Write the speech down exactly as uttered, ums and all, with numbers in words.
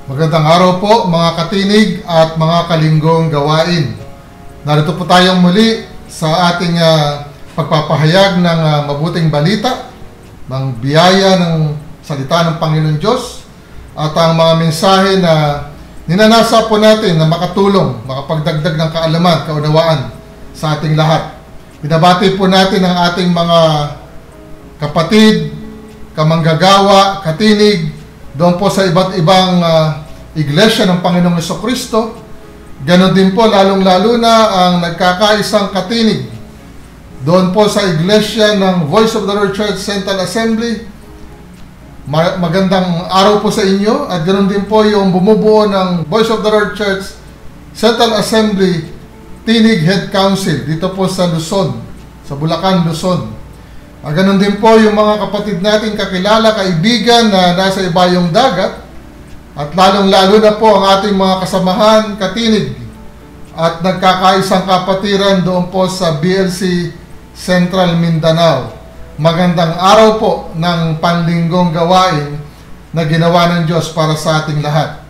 Magandang araw po mga katinig at mga kalinggong gawain. Narito po tayong muli sa ating uh, pagpapahayag ng uh, mabuting balita, ng biyaya ng salita ng Panginoon Diyos at ang mga mensahe na ninanasa po natin na makatulong, makapagdagdag ng kaalaman, kaunawaan sa ating lahat. Binabati po natin ang ating mga kapatid, kamanggagawa, katinig, doon po sa iba't ibang uh, iglesia ng Panginoong Jesucristo. Ganon din po lalong-lalo na ang nagkakaisang katinig doon po sa iglesia ng Voice of the Lord Church Central Assembly. Magandang araw po sa inyo, at ganon din po yung bumubuo ng Voice of the Lord Church Central Assembly Tinig Head Council dito po sa Luzon, sa Bulacan, Luzon. At ganon din po yung mga kapatid natin, kakilala, kaibigan na nasa ibayong dagat, at lalong-lalo na po ang ating mga kasamahan, katinig, at nagkakaisang kapatiran doon po sa B L C Central Mindanao. Magandang araw po ng panlinggong gawain na ginawa ng Diyos para sa ating lahat.